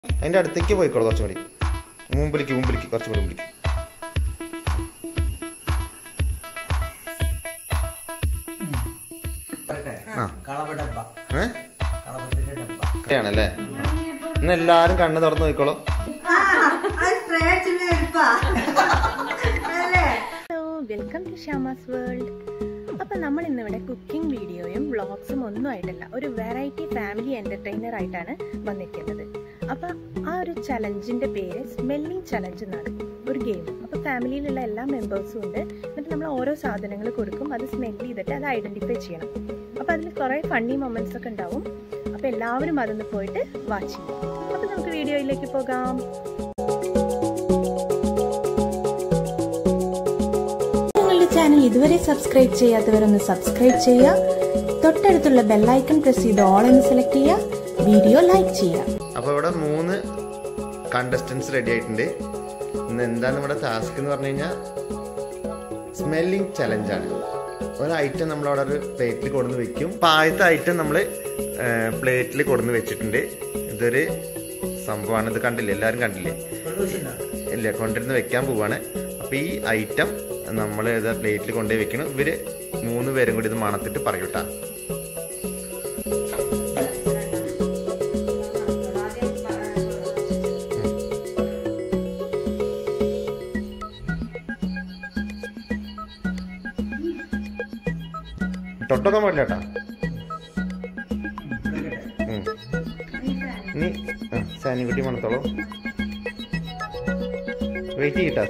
അതിൻ്റെ അടുത്തേക്ക് പോയിക്കോളൂ, കുറച്ചും കൂടി മുമ്പിലേക്ക് കുറച്ചും കൂടി മുമ്പിലേക്ക്. ആണല്ലേ? ഇന്ന് എല്ലാരും കണ്ണ് തുറന്ന് നോക്കിക്കോളൂ. Hello, welcome to Shamas world. അപ്പം നമ്മൾ ഇന്നിവിടെ കുക്കിംഗ് വീഡിയോയും വ്ളോഗ്സും ഒന്നും ആയിട്ടല്ല, ഒരു വെറൈറ്റി ഫാമിലി എൻ്റർടൈനർ ആയിട്ടാണ് വന്നിരിക്കുന്നത്. അപ്പം ആ ഒരു ചലഞ്ചിൻ്റെ പേര് സ്മെല്ലിംഗ് ചലഞ്ച് എന്നാണ്, ഒരു ഗെയിം. അപ്പോൾ ഫാമിലിയിലുള്ള എല്ലാ മെമ്പേഴ്സും ഉണ്ട്. എന്നിട്ട് നമ്മൾ ഓരോ സാധനങ്ങൾ കൊടുക്കും, അത് സ്മെല്ല് ചെയ്തിട്ട് അത് ഐഡൻറ്റിഫൈ ചെയ്യണം. അപ്പോൾ അതിൽ കുറേ ഫണ്ണി മൊമെൻറ്റ്സ് ഒക്കെ ഉണ്ടാവും. അപ്പോൾ എല്ലാവരും അതൊന്ന് പോയിട്ട് വാച്ച് ചെയ്യും. അപ്പോൾ നമുക്ക് വീഡിയോയിലേക്ക് പോകാം. ചാനൽ ഇതുവരെ സബ്സ്ക്രൈബ് ചെയ്യാത്തവരൊന്ന് സബ്സ്ക്രൈബ് ചെയ്യുക. തൊട്ടടുത്തുള്ള ബെല്ലൈക്കൺ പ്രസ് ചെയ്ത് ഓൾ എന്ന് സെലക്ട് ചെയ്യുക. വീഡിയോ ലൈക്ക് ചെയ്യുക. അപ്പോൾ ഇവിടെ 3 കണ്ടസ്റ്റൻസ് റെഡി ആയിട്ടുണ്ട്. ഇന്ന് എന്താണ് നമ്മുടെ ടാസ്ക് എന്ന് പറഞ്ഞു കഴിഞ്ഞാൽ സ്മെല്ലിംഗ് ചലഞ്ചാണ്. ഒരു ഐറ്റം നമ്മളവിടെ ഒരു പ്ലേറ്റിൽ കൊടുന്ന് വെക്കും. അപ്പോൾ ആദ്യത്തെ ഐറ്റം നമ്മൾ പ്ലേറ്റിൽ കൊടുന്ന് വെച്ചിട്ടുണ്ട്. ഇതൊരു സംഭവമാണ്. ഇത് കണ്ടില്ലേ, എല്ലാവരും കണ്ടില്ലേ? ഇല്ല, കൊണ്ടിരുന്ന് വെക്കാൻ പോവാണ്. അപ്പോൾ ഈ ഐറ്റം നമ്മൾ ഇത് പ്ലേറ്റിൽ കൊണ്ടുപോയി വെക്കണം. ഇവര് 3 പേരും കൂടി ഇത് മണത്തിട്ട് പറയൂട്ടാ. തൊട്ടൊക്കാൻ പാടില്ല കേട്ടാ. ഇനി സാനിക്കുട്ടി മണത്തോളൂ. വെയിറ്റ് ചെയ്യട്ടാ.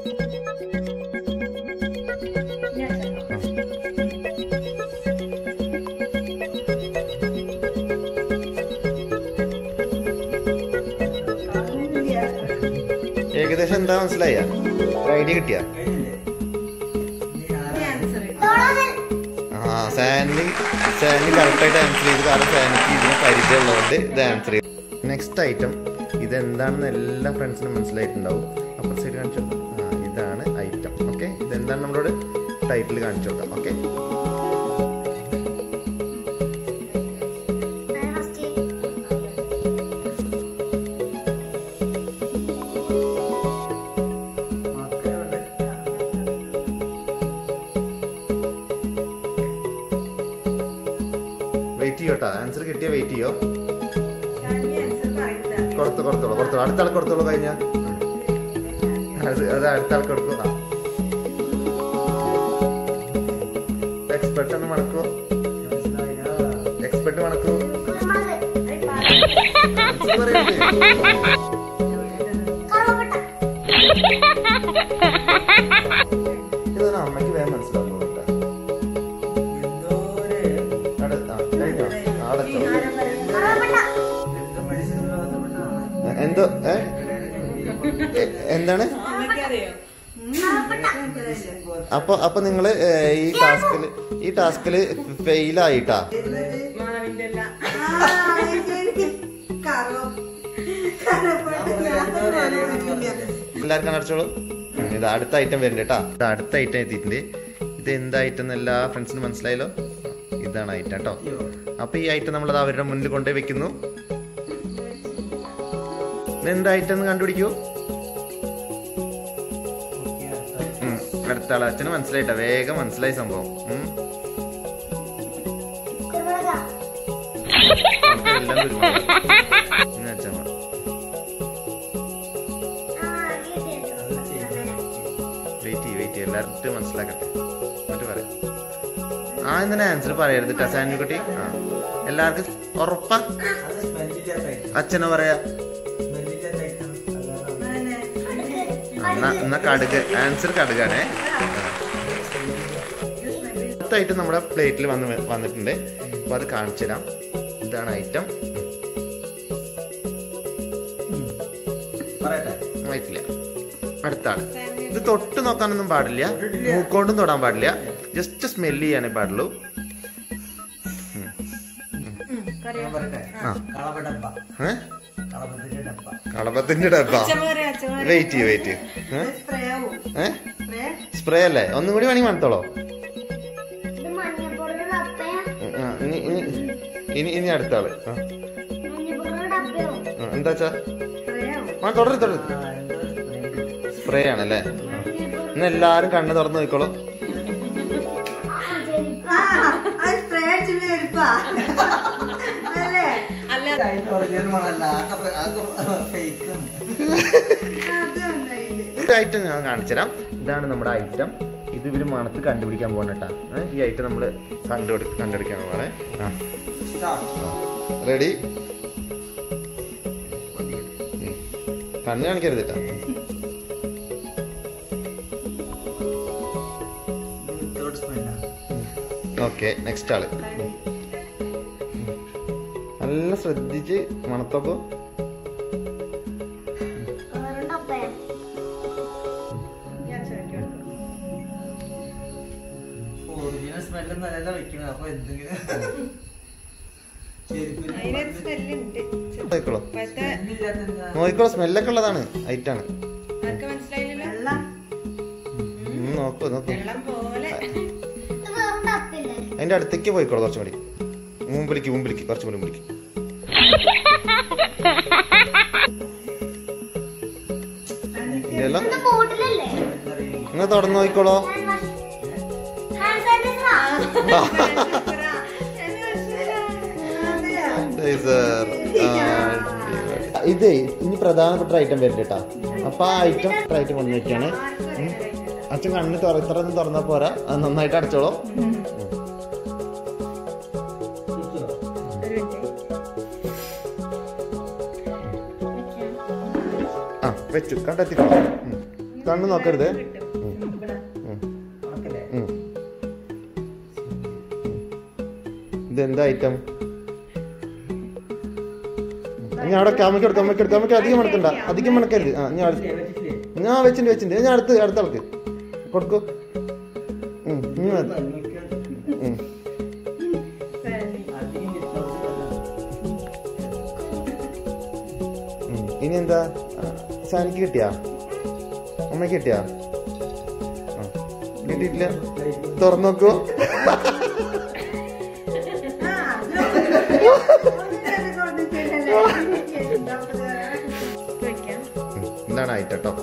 ഏകദേശം എന്താ മനസ്സിലായ? ഐഡിയ കിട്ടിയ? സാനി കറക്റ്റായിട്ട് ആൻസർ ചെയ്ത്. കാരണം സാനിക്ക് ഇതിന് പരിചയമുള്ളതുകൊണ്ട് ഇത് ആൻസർ ചെയ്തു. നെക്സ്റ്റ് ഐറ്റം ഇതെന്താണെന്ന് എല്ലാ ഫ്രണ്ട്സിനും മനസ്സിലായിട്ടുണ്ടാവും. അപ്പുറ സൈഡ് കാണിച്ചു കൊടുക്കാം. ഇതാണ് ഐറ്റം. ഓക്കെ, ഇതെന്താണ് നമ്മളോട് ടൈറ്റിൽ കാണിച്ചു കൊടുക്കാം. ഓക്കെ, വെയിറ്റ് ചെയ്യോട്ടാ. ആൻസർ കിട്ടിയ വെയിറ്റ് ചെയ്യോ. കൊടുത്തോളൂ. അടുത്ത ആൾക്ക് കൊടുത്തോളൂ. കഴിഞ്ഞ അത് അടുത്ത ആൾക്ക് കൊടുക്കുക. എക്സ്പെർട്ട് ഒന്ന് മണക്കോ. എക്സ്പെർട്ട് മണക്കോ. ഇതാണ് അമ്മയ്ക്ക് വേഗം മനസ്സിലാവും. എന്തോ എന്താണ്? അപ്പൊ നിങ്ങള് ഈ ടാസ്കില് ഫെയിലായിട്ടാ. എല്ലാവർക്കും അടച്ചോളൂ. ഇത് അടുത്ത ഐറ്റം വരുന്നുണ്ട് കേട്ടാ. ഇത് അടുത്ത ഐറ്റം എത്തിയിട്ടുണ്ട്. ഇത് എന്ത് ഐറ്റം എന്ന് എല്ലാ ഫ്രണ്ട്സിനും മനസ്സിലായല്ലോ. ഇതാണ് ഐറ്റം കേട്ടോ. അപ്പൊ ഈ ഐറ്റം നമ്മളത് അവരുടെ മുന്നിൽ കൊണ്ടുപോയി വെക്കുന്നു. എന്തായിട്ടെന്ന് കണ്ടുപിടിക്കൂ. അടുത്ത ആള് അച്ഛന് മനസ്സിലായിട്ടാ. വേഗം മനസ്സിലായി സംഭവം. വെയിറ്റ് എല്ലാവരും മനസ്സിലാക്കട്ടെ, എന്നിട്ട് പറയാം. എന്തിനാ ആൻസർ പറയരുത് കേട്ടോ സാനിക്കുട്ടി. എല്ലാവർക്കും ഉറപ്പാ? അച്ഛനോ പറയാ? എന്നാ കടുക്. ആൻസർ കടുകാണേ. ായിട്ട് നമ്മുടെ പ്ലേറ്റിൽ വന്നിട്ടുണ്ട്. അപ്പൊ അത് കാണിച്ചു തരാം. ഇതാണ് ഐറ്റം. ആയിട്ടില്ല. അടുത്ത ആള്. ഇത് തൊട്ട് നോക്കാനൊന്നും പാടില്ല, മൂക്കൊണ്ടും തൊടാൻ പാടില്ല, ജസ്റ്റ് സ്മെല് ചെയ്യാനേ പാടുള്ളൂ. കളപത്തിന്റെ ഡബ്ബ. വെയിറ്റ്. സ്പ്രേ അല്ലേ? ഒന്നും കൂടി വേണമെങ്കിൽ മണത്തോളോ. ഇനി അടുത്ത ആള്. എന്താച്ചാ തുടരുത്. സ്പ്രേ ആണല്ലേ? ഇന്ന് എല്ലാരും കണ്ണ് തുറന്ന് നോക്കിക്കോളൂ. ഐറ്റം ഞാൻ കാണിച്ചു തരാം. ഇതാണ് നമ്മുടെ ഐറ്റം. ഇത് ഇവര് മണത്ത് കണ്ടുപിടിക്കാൻ പോകണം കേട്ടാ. ഈ ഐറ്റം നമ്മള് കണ്ടുപിടിക്കാൻ പോകണേ. റെഡി? കണ്ണ് കാണിക്കരുത് കേട്ടാ. ഓക്കെ, നെക്സ്റ്റ് ആള്. നല്ല ശ്രദ്ധിച്ച് മണത്തോക്കോ. നോക്കിക്കോളൂ, സ്മെല്ലൊക്കെ ഉള്ളതാണ്, ഐറ്റാണ്. നോക്കൂ നോക്കൂ, അതിന്റെ അടുത്തേക്ക് പോയിക്കോളൂ. കുറച്ചും കൂടി മുമ്പിലേക്ക് കുറച്ചും കൂടി മുമ്പിലേക്ക്. നിങ്ങൾ തുറന്നു നോക്കിക്കോളോ. ഇതേ ഇനി പ്രധാനപ്പെട്ട ഐറ്റം വരുന്നുണ്ട് കേട്ടാ. അപ്പൊ ആ ഐറ്റം കൊണ്ടു വെക്കാണ്. അച്ഛൻ കണ്ണ് ഇത്രയൊന്നും തുറന്നാ പോരാ, അത് നന്നായിട്ട് അടച്ചോളൂ. ആ വെച്ചു, കണ്ടെത്തിക്കോളൂ. കണ്ണ് നോക്കരുത്. ഇതെന്താ ഐറ്റം? ഞാൻ അവിടെ അമ്മയ്ക്ക് അധികം മണക്കണ്ട, അധികം മണക്കരുത്. ഞാൻ വെച്ചിട്ടുണ്ട്. ഞാൻ അടുത്ത ആൾക്ക് കൊടുക്കൂ. ഇനി എന്താ? സാനിക്ക് കിട്ടിയാ? അമ്മയ്ക്ക് കിട്ടിയാ? കിട്ടിയിട്ടില്ല. തുറന്നു നോക്കൂ. എന്താണ് ഐറ്റം കേട്ടോ?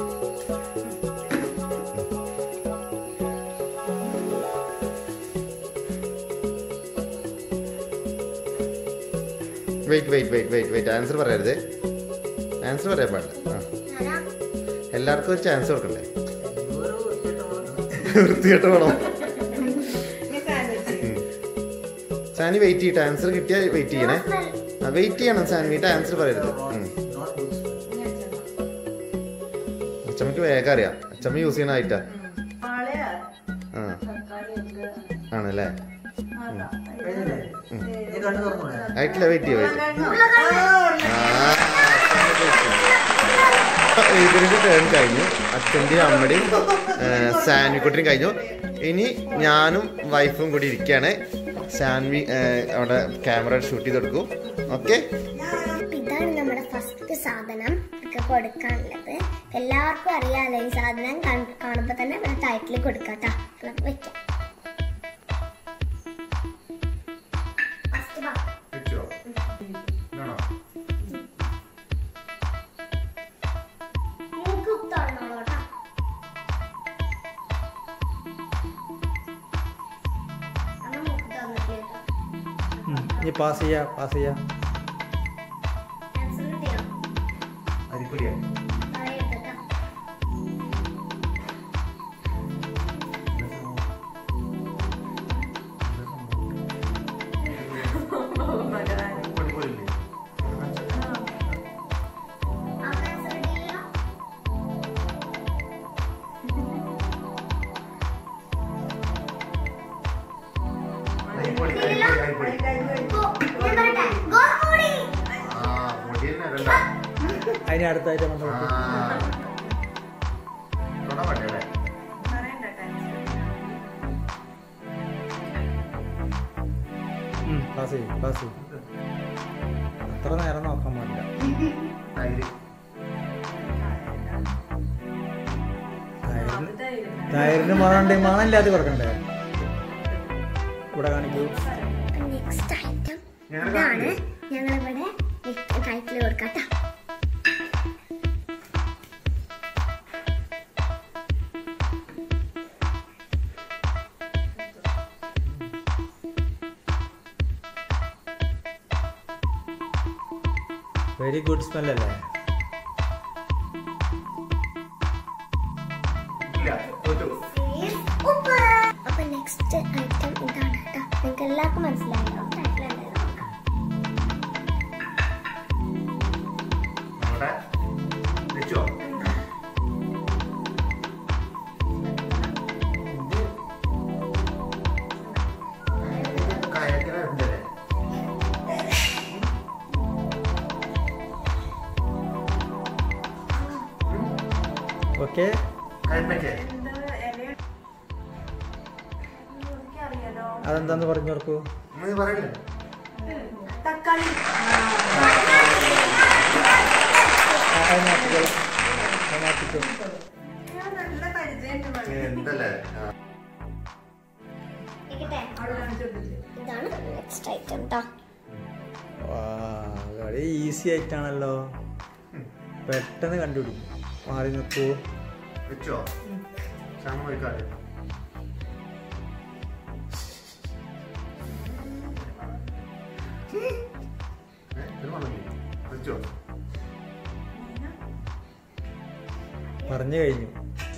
വെയിറ്റ്. ആൻസർ പറയരുത്. ആൻസർ പറയാൻ പാടില്ല. എല്ലാവർക്കും ഒരു ചാൻസ് കൊടുക്കണ്ടേ? വൃത്തികെട്ട് വേണം. സാനി വെയിറ്റ് ചെയ്തിട്ട് ആൻസർ കിട്ടിയാൽ വെയിറ്റ് ചെയ്യണേ. വെയിറ്റ് ചെയ്യണം സാനി, ആൻസർ പറയരുത്. അച്ചമ്മക്ക് വേഗം അറിയാം. അച്ചമ്മ യൂസ് ചെയ്യണ ഐറ്റാ. ആണല്ലേ? ആയിട്ടില്ല, വെയിറ്റ് ചെയ്യ. ഇതിന്റെ ടേൺ കഴിഞ്ഞു. അച്ഛൻ്റെയും അമ്മയുടെയും സാൻവിക്കുട്ടിയും കഴിഞ്ഞു. ഇനി ഞാനും വൈഫും കൂടി ഇരിക്കുകയാണ്. സാൻവി അവിടെ ക്യാമറ ഷൂട്ട് ചെയ്ത് കൊടുക്കും. ഓക്കെ, ഇതാണ് നമ്മുടെ ഫസ്റ്റ് സാധനം ഒക്കെ കൊടുക്കാനുള്ളത്. എല്ലാവർക്കും അറിയാലോ ഈ സാധനം. കാണുമ്പോ തന്നെ ടൈറ്റിൽ കൊടുക്കാട്ടാ. വെക്കാം. പാസ് ചെയ്യാ. അതിന് അടുത്തായിട്ട് അത്ര നേരം നോക്കാൻ പാടില്ല. ടയറിന് മണമില്ലാതെ കൊടുക്കണ്ടേ? ഇവിടെ കാണിക്കൂ. നെക്സ്റ്റ് ഐറ്റം ഇതാണ്. ഞങ്ങളിവിടെ ടൈറ്റിൽ കൊടുക്കാട്ടോ. വെരി ഗുഡ് സ്മെല്ലല്ലേ? അപ്പൊ നെക്സ്റ്റ് ഐറ്റം ഇതാണ് കേട്ടോ. നിങ്ങൾക്ക് എല്ലാവർക്കും മനസ്സിലായല്ലോ. ഓക്കെ. അതെന്താന്ന് പറഞ്ഞു കൊടുക്കൂ. തക്കാളി നല്ല പരിചയം. ഇതാണ് നെക്സ്റ്റ് ഐറ്റം കേട്ടോ. വളരെ ഈസി ആയിട്ടാണല്ലോ, പെട്ടെന്ന് കണ്ടുപിടിക്കും. മാറി നിൽക്കൂ. പറഞ്ഞു കഴിഞ്ഞു.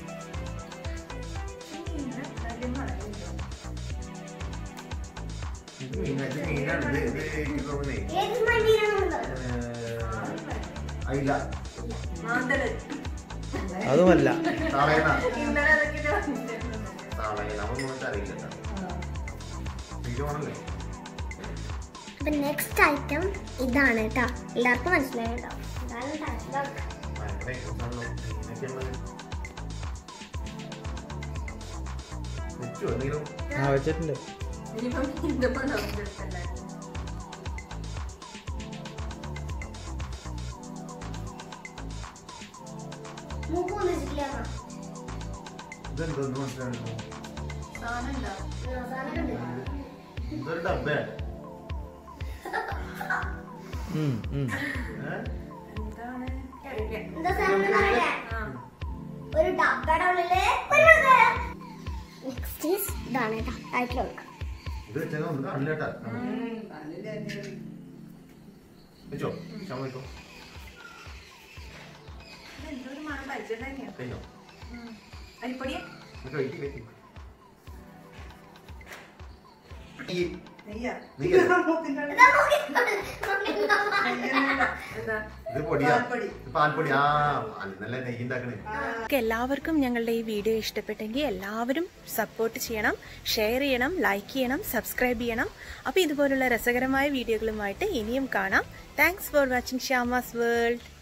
അതുമല്ല. അപ്പൊ നെക്സ്റ്റ് ഐറ്റം ഇതാണ് കേട്ടോ. എല്ലാവർക്കും മനസ്സിലായോ? വെച്ചിട്ടുണ്ട്. ഒരു ഡബ്ബയുടെ ഉള്ളില് നെക്സ്റ്റ് ഇതാണ് കേട്ടോ. ടൈറ്റിൽ കൊടുക്കാം. അരിപ്പൊടിയാ എല്ലാവർക്കും ഞങ്ങളുടെ ഈ വീഡിയോ ഇഷ്ടപ്പെട്ടെങ്കിൽ എല്ലാവരും സപ്പോർട്ട് ചെയ്യണം, ഷെയർ ചെയ്യണം, ലൈക്ക് ചെയ്യണം, സബ്സ്ക്രൈബ് ചെയ്യണം. അപ്പോൾ ഇതുപോലുള്ള രസകരമായ വീഡിയോകളുമായിട്ട് ഇനിയും കാണാം. Thanks for watching Shyamas world.